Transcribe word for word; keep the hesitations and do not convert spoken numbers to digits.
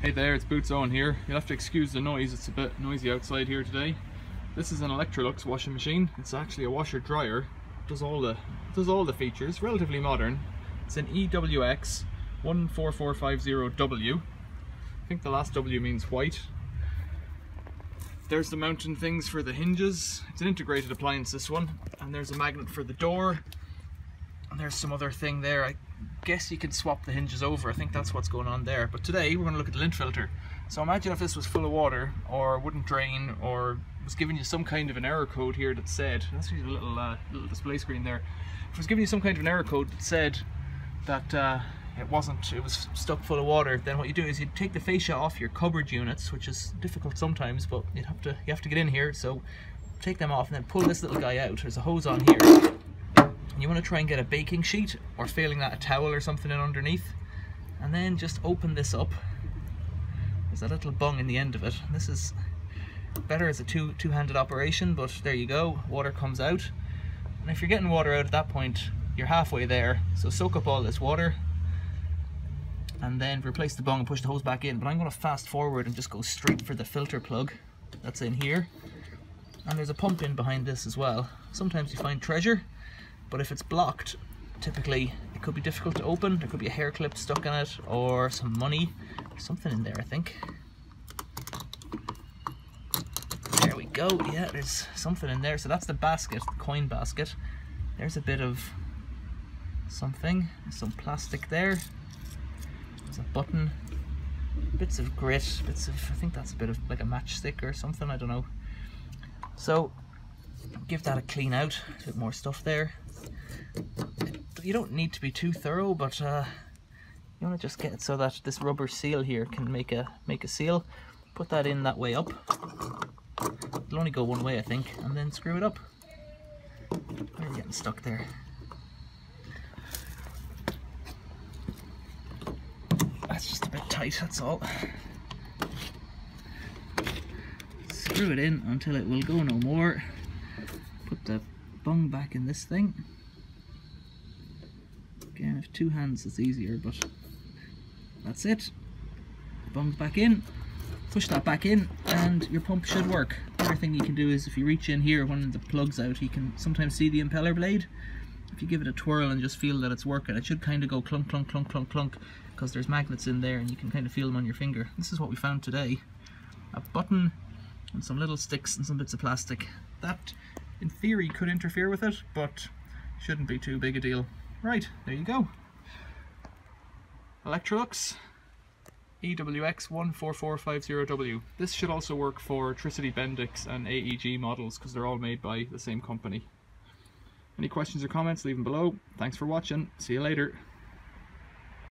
Hey there, it's Boots Owen here. You'll have to excuse the noise, it's a bit noisy outside here today. This is an Electrolux washing machine. It's actually a washer dryer. Does all the does all the features, relatively modern. It's an E W X one four four five zero W. I think the last W means white. There's the mounting things for the hinges. It's an integrated appliance, this one. And there's a magnet for the door. And there's some other thing there. I guess you could swap the hinges over. I think that's what's going on there. But today we're going to look at the lint filter. So imagine if this was full of water or wouldn't drain or was giving you some kind of an error code here that said, let's see the little, uh, little display screen there. If it was giving you some kind of an error code that said that uh, it wasn't, it was stuck full of water, then what you do is you take the fascia off your cupboard units, which is difficult sometimes, but you'd have to, you have to get in here. So take them off and then pull this little guy out. There's a hose on here. You want to try and get a baking sheet, or failing that a towel or something in underneath, and then just open this up. There's a little bung in the end of it. This is better as a two two-handed operation, but there you go, water comes out. And if you're getting water out at that point, you're halfway there. So soak up all this water and then replace the bung and push the hose back in. But I'm going to fast forward and just go straight for the filter plug that's in here. And there's a pump in behind this as well. Sometimes you find treasure, but if it's blocked, typically it could be difficult to open. There could be a hair clip stuck in it or some money. There's something in there, I think. There we go. Yeah, there's something in there. So that's the basket, the coin basket. There's a bit of something, some plastic there. There's a button, bits of grit, bits of, I think that's a bit of like a matchstick or something, I don't know. So give that a clean out, a bit more stuff there. You don't need to be too thorough, but uh, you want to just get it so that this rubber seal here can make a make a seal. Put that in that way up. It'll only go one way, I think, and then screw it up. Where are you getting stuck there? That's just a bit tight, that's all. Screw it in until it will go no more. Put the bung back in this thing. Again, if two hands it's easier, but that's it. Bung's back in, push that back in, and your pump should work. The other thing you can do is if you reach in here when the plug's out, you can sometimes see the impeller blade. If you give it a twirl and just feel that it's working, it should kind of go clunk, clunk, clunk, clunk, clunk, because there's magnets in there and you can kind of feel them on your finger. This is what we found today. A button and some little sticks and some bits of plastic. That, in theory, could interfere with it, but shouldn't be too big a deal. Right, there you go. Electrolux E W X one four four five zero W. This should also work for Tricity Bendix and A E G models because they're all made by the same company. Any questions or comments, leave them below. Thanks for watching. See you later.